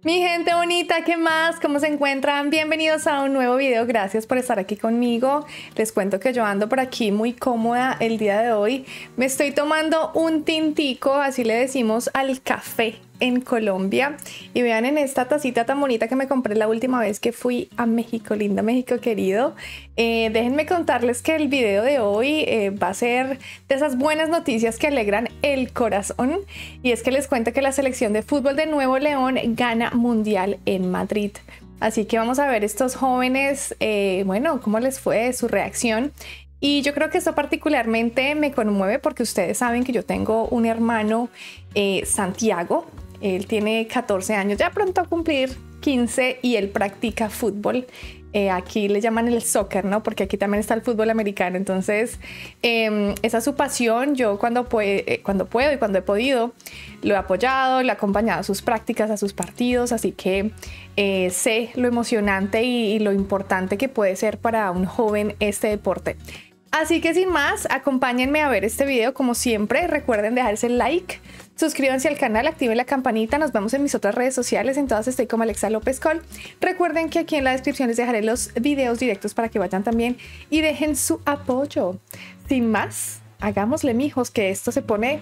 Mi gente bonita, ¿qué más? ¿Cómo se encuentran? Bienvenidos a un nuevo video. Gracias por estar aquí conmigo. Les cuento que yo ando por aquí muy cómoda el día de hoy. Me estoy tomando un tintico, así le decimos al café en Colombia. Y vean en esta tacita tan bonita que me compré la última vez que fui a México, lindo México querido. Déjenme contarles que el video de hoy va a ser de esas buenas noticias que alegran el corazón. Y es que les cuento que la selección de fútbol de Nuevo León gana mundial en Madrid. Así que vamos a ver estos jóvenes, bueno, cómo les fue, su reacción. Y yo creo que esto particularmente me conmueve porque ustedes saben que yo tengo un hermano, Santiago. Él tiene 14 años, ya pronto a cumplir 15 y él practica fútbol. Aquí le llaman el soccer, ¿no? Porque aquí también está el fútbol americano. Entonces, esa es su pasión. Yo cuando puedo y cuando he podido, lo he apoyado, lo he acompañado a sus prácticas, a sus partidos. Así que sé lo emocionante y lo importante que puede ser para un joven este deporte. Así que sin más, acompáñenme a ver este video como siempre. Recuerden dejarse el like, suscríbanse al canal, activen la campanita. Nos vemos en mis otras redes sociales. En todas estoy como Alexa López Col. Recuerden que aquí en la descripción les dejaré los videos directos para que vayan también y dejen su apoyo. Sin más, hagámosle, mijos, que esto se pone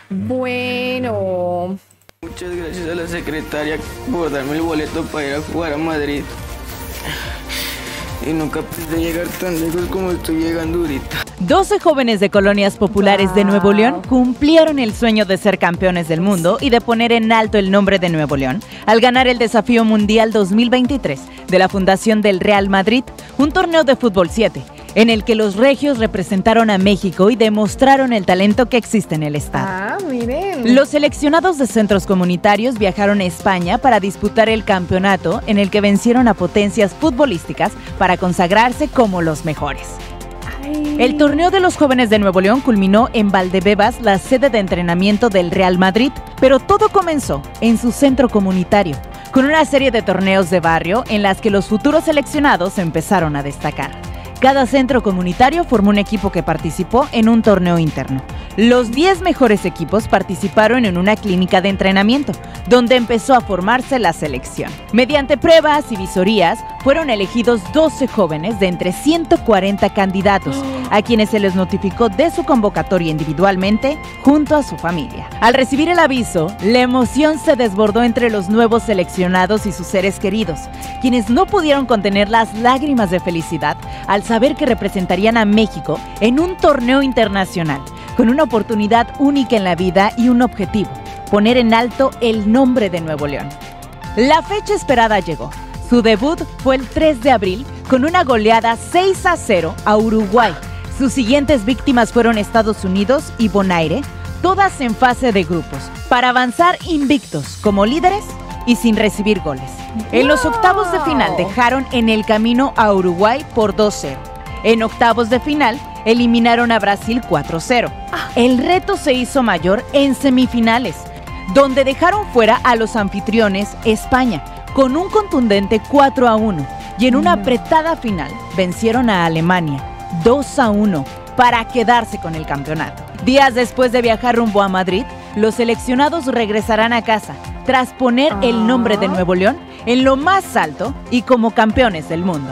bueno. Muchas gracias a la secretaria por darme el boleto para ir a jugar a Madrid. Y nunca pensé llegar tan lejos como estoy llegando ahorita. 12 jóvenes de colonias populares de Nuevo León cumplieron el sueño de ser campeones del mundo y de poner en alto el nombre de Nuevo León al ganar el Desafío Mundial 2023 de la Fundación del Real Madrid, un torneo de fútbol 7, en el que los regios representaron a México y demostraron el talento que existe en el estado. Ah, miren. Los seleccionados de centros comunitarios viajaron a España para disputar el campeonato en el que vencieron a potencias futbolísticas para consagrarse como los mejores. El torneo de los jóvenes de Nuevo León culminó en Valdebebas, la sede de entrenamiento del Real Madrid, pero todo comenzó en su centro comunitario, con una serie de torneos de barrio en las que los futuros seleccionados empezaron a destacar. Cada centro comunitario formó un equipo que participó en un torneo interno. Los 10 mejores equipos participaron en una clínica de entrenamiento, donde empezó a formarse la selección. Mediante pruebas y visorías, fueron elegidos 12 jóvenes de entre 140 candidatos, a quienes se les notificó de su convocatoria individualmente, junto a su familia. Al recibir el aviso, la emoción se desbordó entre los nuevos seleccionados y sus seres queridos, quienes no pudieron contener las lágrimas de felicidad al saber que representarían a México en un torneo internacional, con una oportunidad única en la vida y un objetivo: poner en alto el nombre de Nuevo León. La fecha esperada llegó. Su debut fue el 3 de abril con una goleada 6-0 a Uruguay. Sus siguientes víctimas fueron Estados Unidos y Bonaire, todas en fase de grupos, para avanzar invictos como líderes y sin recibir goles. En los octavos de final dejaron en el camino a Uruguay por 2-0. En octavos de final eliminaron a Brasil 4-0. El reto se hizo mayor en semifinales, donde dejaron fuera a los anfitriones España con un contundente 4-1, y en una apretada final vencieron a Alemania 2-1 para quedarse con el campeonato. Días después de viajar rumbo a Madrid, los seleccionados regresarán a casa tras poner el nombre de Nuevo León en lo más alto y como campeones del mundo.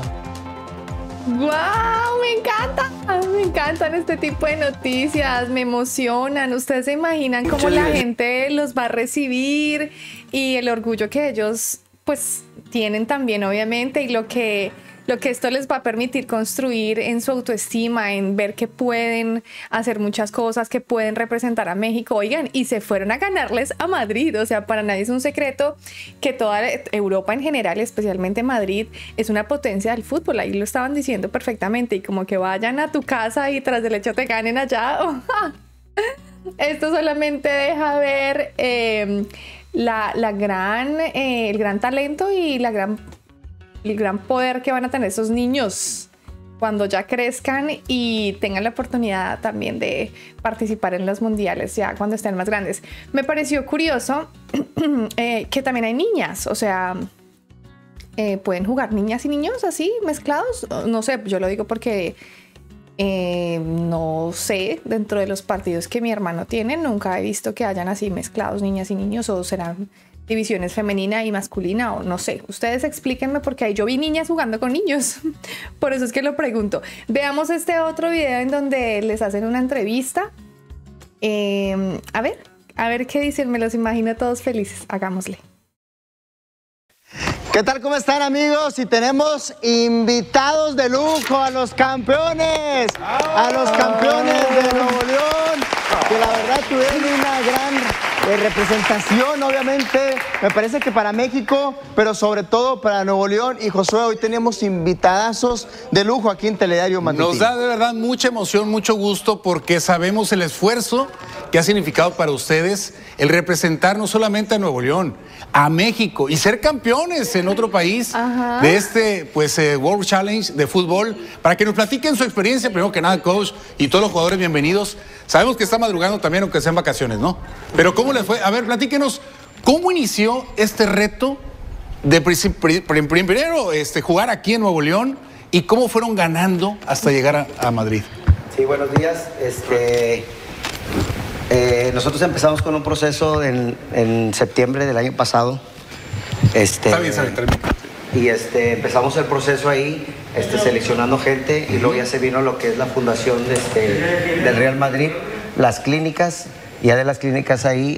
¡Guau! Me encanta. Me encantan este tipo de noticias, me emocionan. Ustedes se imaginan cómo la gente los va a recibir y el orgullo que ellos pues tienen también, obviamente, y lo que esto les va a permitir construir en su autoestima, en ver que pueden hacer muchas cosas, que pueden representar a México. Oigan, y se fueron a ganarles a Madrid. O sea, para nadie es un secreto que toda Europa en general, especialmente Madrid, es una potencia del fútbol. Ahí lo estaban diciendo perfectamente. Y como que vayan a tu casa y tras del hecho te ganen allá. Esto solamente deja ver el gran talento y el gran poder que van a tener esos niños cuando ya crezcan y tengan la oportunidad también de participar en los mundiales ya cuando estén más grandes. Me pareció curioso que también hay niñas, o sea, pueden jugar niñas y niños así mezclados. No sé, yo lo digo porque no sé, dentro de los partidos que mi hermano tiene, nunca he visto que hayan así mezclados niñas y niños, o serán divisiones femenina y masculina, o no sé, ustedes explíquenme porque ahí yo vi niñas jugando con niños, por eso es que lo pregunto. Veamos este otro video en donde les hacen una entrevista. A ver qué dicen, me los imagino todos felices, hagámosle. ¿Qué tal? ¿Cómo están, amigos? Y tenemos invitados de lujo a los campeones de Nuevo León, que la verdad tuvieron una gran representación, obviamente, me parece que para México, pero sobre todo para Nuevo León. Y Josué, hoy tenemos invitadazos de lujo aquí en Telediario Matutino. Nos da de verdad mucha emoción, mucho gusto, porque sabemos el esfuerzo que ha significado para ustedes el representar no solamente a Nuevo León, a México y ser campeones en otro país de este World Challenge de fútbol. Para que nos platiquen su experiencia, primero que nada, coach, y todos los jugadores, bienvenidos. Sabemos que está madrugando también, aunque sean vacaciones, ¿no? Pero ¿cómo les fue? A ver, platíquenos, ¿cómo inició este reto de primero jugar aquí en Nuevo León y cómo fueron ganando hasta llegar a Madrid? Sí, buenos días. Nosotros empezamos con un proceso en septiembre del año pasado. Está bien, termina. Y empezamos el proceso ahí, seleccionando gente, y luego ya se vino lo que es la fundación del Real Madrid, las clínicas, y ya de las clínicas ahí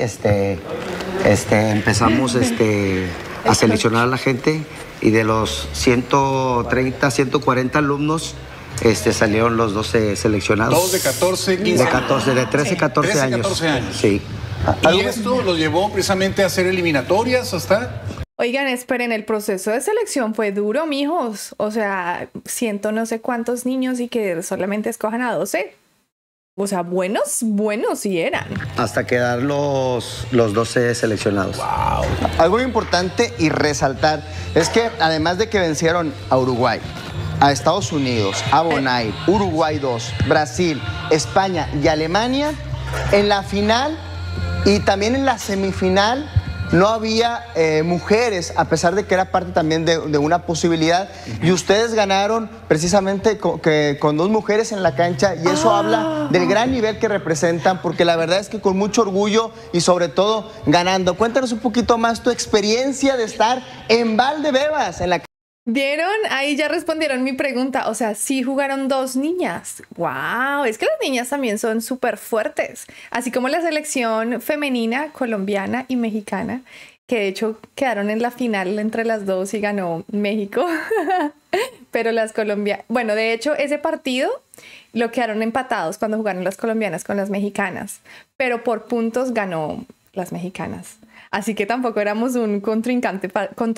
empezamos a seleccionar a la gente, y de los 130, 140 alumnos, salieron los 12 seleccionados. Todos de 14, 15 años. De 13, 14 años. 14 años. Sí. ¿Y esto los llevó precisamente a hacer eliminatorias hasta...? Oigan, esperen, el proceso de selección fue duro, mijos. O sea, siento no sé cuántos niños y que solamente escojan a 12. O sea, buenos sí eran. Hasta quedar los 12 seleccionados. Wow. Algo importante y resaltar es que además de que vencieron a Uruguay, a Estados Unidos, a Bonaire, Uruguay 2, Brasil, España y Alemania, en la final y también en la semifinal no había mujeres, a pesar de que era parte también de una posibilidad. Y ustedes ganaron precisamente con 2 mujeres en la cancha, y eso habla del gran nivel que representan, porque la verdad es que con mucho orgullo y sobre todo ganando. Cuéntanos un poquito más tu experiencia de estar en Valdebebas, en la... ¿Vieron? Ahí ya respondieron mi pregunta. O sea, sí jugaron 2 niñas. ¡Wow! Es que las niñas también son súper fuertes. Así como la selección femenina, colombiana y mexicana, que de hecho quedaron en la final entre las 2 y ganó México. Pero las colombianas... Bueno, de hecho, ese partido lo quedaron empatados cuando jugaron las colombianas con las mexicanas. Pero por puntos ganó las mexicanas. Así que tampoco éramos un contrincante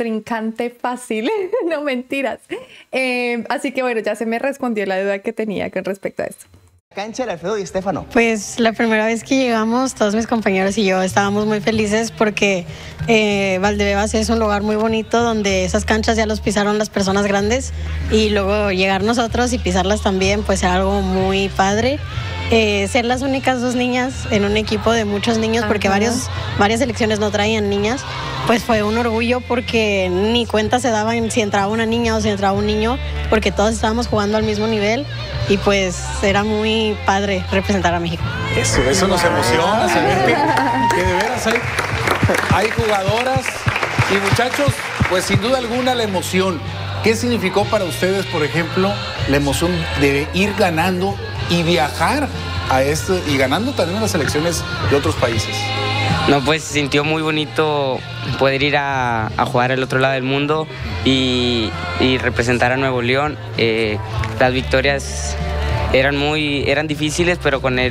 fácil, no mentiras. Así que bueno, ya se me respondió la duda que tenía con respecto a esto. Cancha de Alfredo Di Stéfano. Pues la primera vez que llegamos, todos mis compañeros y yo estábamos muy felices porque Valdebebas es un lugar muy bonito donde esas canchas ya los pisaron las personas grandes, y luego llegar nosotros y pisarlas también, pues era algo muy padre. Ser las únicas 2 niñas en un equipo de muchos niños, porque varias selecciones no traían niñas, pues fue un orgullo, porque ni cuenta se daban si entraba una niña o si entraba un niño, porque todos estábamos jugando al mismo nivel, y pues era muy padre representar a México. Eso nos emociona, saber que de veras hay jugadoras y muchachos, pues sin duda alguna la emoción. ¿Qué significó para ustedes, por ejemplo, la emoción de ir ganando y viajar a y ganando también las selecciones de otros países? No, pues se sintió muy bonito poder ir a jugar al otro lado del mundo y representar a Nuevo León. Las victorias eran difíciles, pero con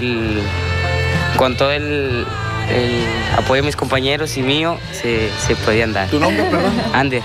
todo el apoyo de mis compañeros y mío se podían dar. ¿Tu nombre, perdón? Ander.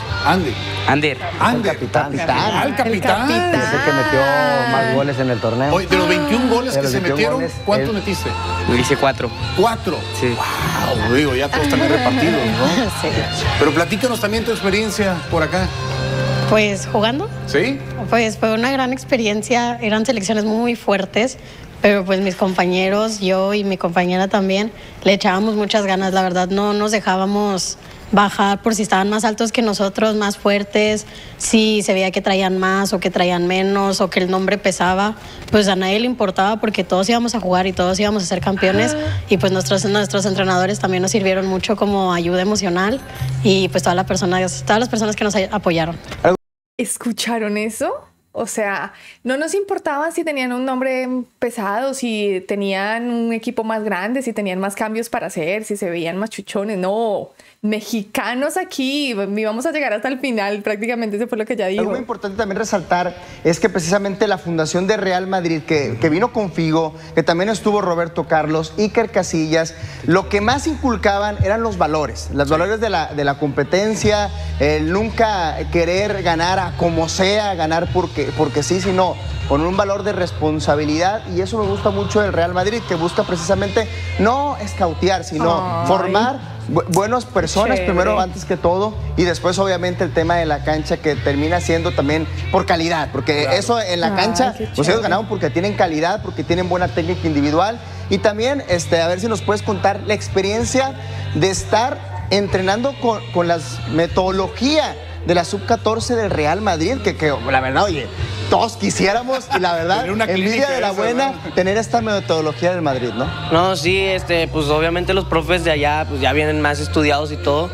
El capitán. El capitán. Es el que metió más goles en el torneo. Oye, de los 21 goles que se metieron, ¿cuántos metiste? Yo hice 4. 4. Sí. Wow, digo, ya todos también repartidos, ¿no? Sí. Pero platícanos también tu experiencia por acá. Pues jugando, ¿Sí? pues fue una gran experiencia, eran selecciones muy fuertes, pero pues mis compañeros, yo y mi compañera también, le echábamos muchas ganas, la verdad no nos dejábamos bajar por si estaban más altos que nosotros, más fuertes, si se veía que traían más o que traían menos o que el nombre pesaba, pues a nadie le importaba porque todos íbamos a jugar y todos íbamos a ser campeones y pues nuestros entrenadores también nos sirvieron mucho como ayuda emocional y pues todas las personas que nos apoyaron. ¿Escucharon eso? O sea, no nos importaba si tenían un nombre pesado, si tenían un equipo más grande, si tenían más cambios para hacer, si se veían más chuchones. No, mexicanos aquí, vamos a llegar hasta el final, prácticamente eso fue lo que ya dijo. Algo muy importante también resaltar es que precisamente la fundación de Real Madrid, que vino con Figo, que también estuvo Roberto Carlos, Iker Casillas, lo que más inculcaban eran los valores de la competencia, el nunca querer ganar a como sea, ganar porque sí, sino con un valor de responsabilidad, y eso me gusta mucho del Real Madrid, que busca precisamente no escautear, sino formar buenas personas primero, antes que todo, y después obviamente el tema de la cancha, que termina siendo también por calidad, porque eso en la cancha, pues ellos ganaron porque tienen calidad, porque tienen buena técnica individual, y también a ver si nos puedes contar la experiencia de estar entrenando con las metodología de la sub-14 del Real Madrid, que la verdad, oye, todos quisiéramos, y la verdad, envidia de la buena, tener esta metodología del Madrid, ¿no? No, sí, pues obviamente los profes de allá pues ya vienen más estudiados y todo.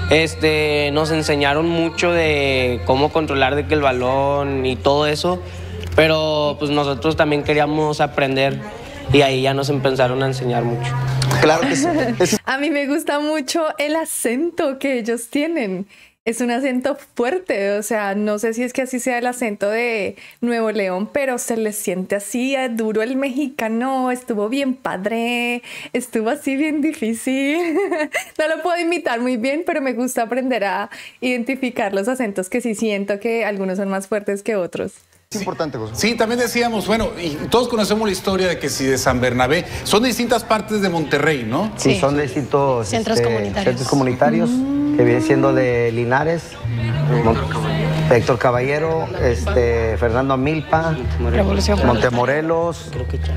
Nos enseñaron mucho de cómo controlar de que el balón y todo eso, pero pues nosotros también queríamos aprender y ahí ya nos empezaron a enseñar mucho. Claro que sí. A mí me gusta mucho el acento que ellos tienen. Es un acento fuerte, o sea, no sé si es que así sea el acento de Nuevo León, pero se les siente así duro el mexicano, estuvo bien padre, estuvo así bien difícil. No lo puedo imitar muy bien, pero me gusta aprender a identificar los acentos, que sí siento que algunos son más fuertes que otros. Es importante, José. Sí, también decíamos, bueno, y todos conocemos la historia de que si de San Bernabé, son de distintas partes de Monterrey, ¿no? Sí, son de distintos centros comunitarios, que viene siendo de Linares, Héctor Caballero, Fernando Amilpa, Montemorelos,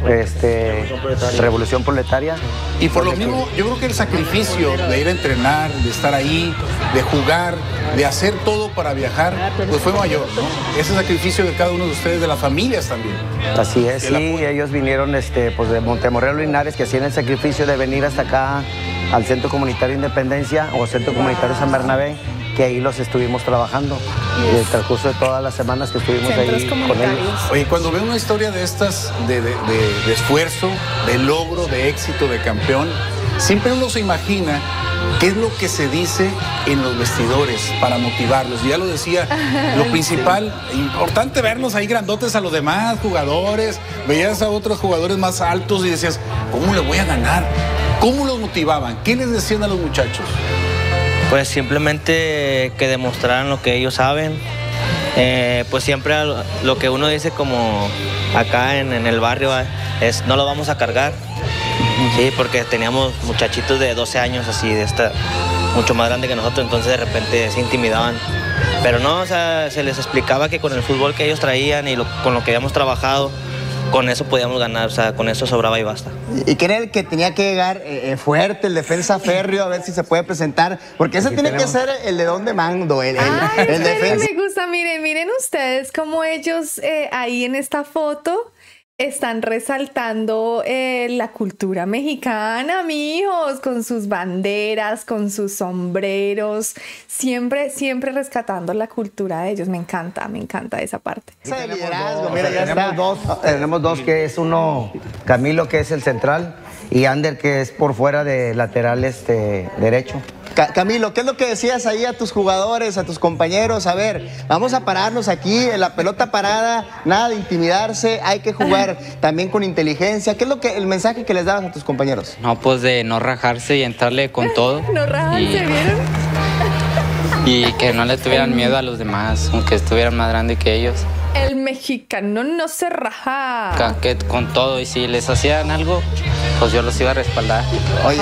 Revolución Proletaria. Y por lo mismo, yo creo que el sacrificio de ir a entrenar, de estar ahí, de jugar, de hacer todo para viajar, pues fue mayor, ¿no? Ese sacrificio de cada uno de ustedes, de las familias también. Así es, sí, ellos vinieron pues de Montemorelos, Linares, que hacían el sacrificio de venir hasta acá al Centro Comunitario Independencia o Centro Comunitario San Bernabé, que ahí los estuvimos trabajando en el transcurso de todas las semanas que estuvimos ahí con ellos. Oye, cuando veo una historia de estas, de esfuerzo, de logro, de éxito, de campeón, siempre uno se imagina qué es lo que se dice en los vestidores para motivarlos. Y ya lo decía, lo principal, importante vernos ahí grandotes a los demás jugadores, veías a otros jugadores más altos y decías, ¿cómo le voy a ganar? ¿Cómo los motivaban? ¿Qué les decían a los muchachos? Pues simplemente que demostraran lo que ellos saben. Pues siempre lo que uno dice como acá en el barrio es no lo vamos a cargar. Sí, porque teníamos muchachitos de 12 años así, mucho más grande que nosotros, entonces de repente se intimidaban. Pero no, o sea, se les explicaba que con el fútbol que ellos traían y con lo que habíamos trabajado, con eso podíamos ganar, o sea, con eso sobraba y basta. ¿Y quién era el que tenía que llegar fuerte, el defensa férreo, a ver si se puede presentar? Porque ese tiene que ser el de donde mando, el defensa. Me gusta, miren ustedes cómo ellos ahí en esta foto están resaltando la cultura mexicana, mijos, con sus banderas, con sus sombreros, siempre rescatando la cultura de ellos. Me encanta esa parte. Ese liderazgo, mira, ya tenemos dos, que es uno, Camilo, que es el central, y Ander, que es por fuera de lateral derecho. Camilo, ¿qué es lo que decías ahí a tus jugadores, a tus compañeros? A ver, vamos a pararnos aquí en la pelota parada, nada de intimidarse, hay que jugar también con inteligencia. ¿Qué es el mensaje que les dabas a tus compañeros? No, pues de no rajarse y entrarle con todo. No rajarse, ¿vieron? Y que no le tuvieran miedo a los demás, aunque estuvieran más grandes que ellos. El mexicano no se raja. Con todo, y si les hacían algo, pues yo los iba a respaldar. Oye,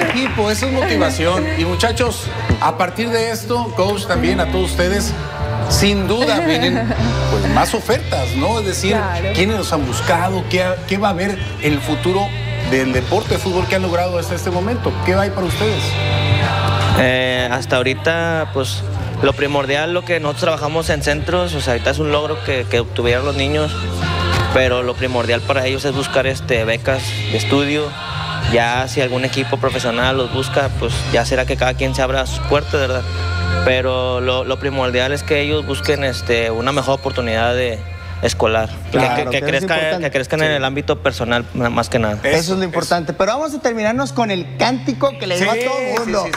eso es motivación. Y muchachos, a partir de esto, coach, también a todos ustedes, sin duda vienen pues, más ofertas, ¿no? Es decir, claro. ¿Quiénes los han buscado? ¿Qué va a haber en el futuro del deporte de fútbol que han logrado hasta este momento? ¿Qué va a ir para ustedes? Hasta ahorita, pues, lo primordial, lo que nosotros trabajamos en centros, o sea, ahorita es un logro que obtuvieron los niños, pero lo primordial para ellos es buscar becas de estudio. Ya si algún equipo profesional los busca, pues ya será que cada quien se abra sus puertas, ¿verdad? Pero lo primordial es que ellos busquen una mejor oportunidad escolar, claro, que crezcan en el ámbito personal más que nada. Eso es lo importante. Pero vamos a terminarnos con el cántico que le digo a todo el mundo.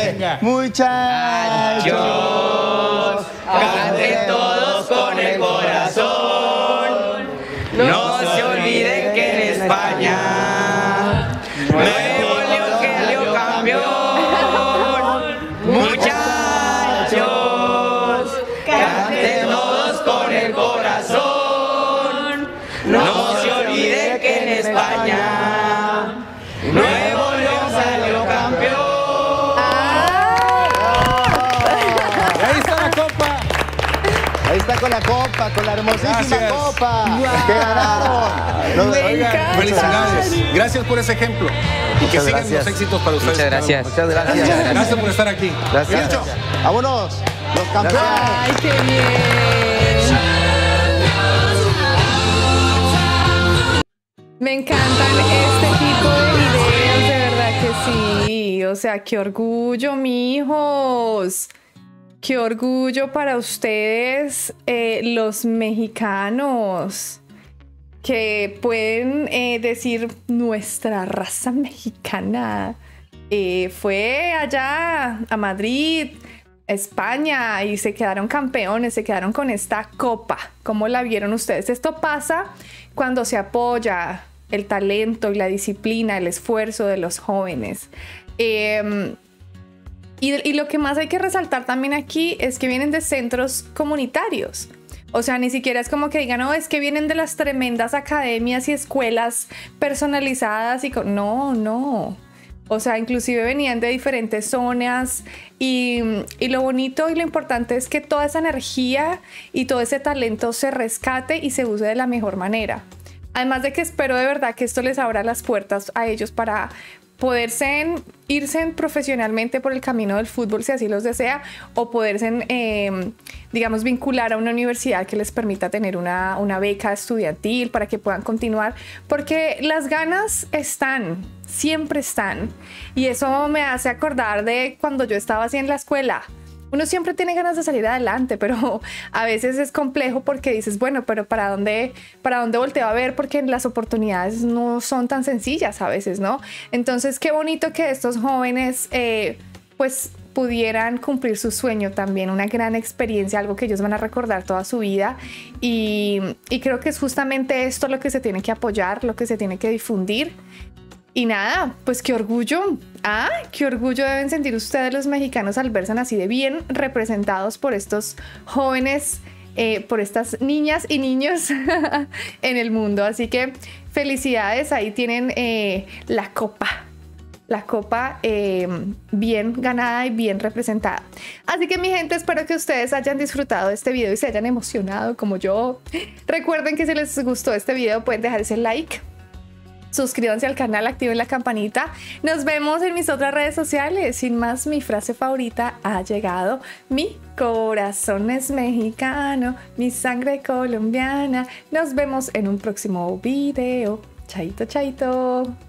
Muchachos, canten todos con el corazón. No se olviden que en España Nuevo León salió campeón. Muchachos, canten todos con el corazón. No se olviden que en España Nuevo León salió campeón. Ahí está la copa. Ahí está con la copa, con la hermosísima copa. ¡Que ganaron! Felicidades. Gracias por ese ejemplo. Y que sigan los éxitos para ustedes. Muchas gracias. Muchas gracias. Gracias por estar aquí. Gracias. Vámonos, los campeones. ¡Ay, qué bien! Me encantan este tipo de videos, de verdad que sí. O sea, qué orgullo, mijos. Qué orgullo para ustedes, los mexicanos, que pueden decir nuestra raza mexicana fue allá a Madrid, España, y se quedaron campeones, se quedaron con esta copa. ¿Cómo la vieron ustedes? Esto pasa cuando se apoya el talento y la disciplina, el esfuerzo de los jóvenes. Y lo que más hay que resaltar también aquí es que vienen de centros comunitarios. O sea, ni siquiera es como que digan, no, es que vienen de las tremendas academias y escuelas personalizadas. No. O sea, inclusive venían de diferentes zonas. Y lo bonito y lo importante es que toda esa energía y todo ese talento se rescate y se use de la mejor manera. Además de que espero de verdad que esto les abra las puertas a ellos para poderse irse profesionalmente por el camino del fútbol si así los desea, o poderse, digamos, vincular a una universidad que les permita tener una beca estudiantil para que puedan continuar, porque las ganas están, siempre están, y eso me hace acordar de cuando yo estaba así en la escuela. Uno siempre tiene ganas de salir adelante, pero a veces es complejo porque dices, bueno, pero ¿para dónde volteo a ver? Porque las oportunidades no son tan sencillas a veces, ¿no? Entonces, qué bonito que estos jóvenes, pues, pudieran cumplir su sueño también, una gran experiencia, algo que ellos van a recordar toda su vida. Y creo que es justamente esto lo que se tiene que apoyar, lo que se tiene que difundir. Y nada, pues qué orgullo. Qué orgullo deben sentir ustedes los mexicanos al verse así de bien representados por estos jóvenes, por estas niñas y niños en el mundo. Así que felicidades, ahí tienen la copa bien ganada y bien representada. Así que mi gente, espero que ustedes hayan disfrutado de este video y se hayan emocionado como yo. Recuerden que si les gustó este video pueden dejar ese like. Suscríbanse al canal, activen la campanita. Nos vemos en mis otras redes sociales. Sin más, mi frase favorita ha llegado. Mi corazón es mexicano, mi sangre colombiana. Nos vemos en un próximo video. Chaito, chaito.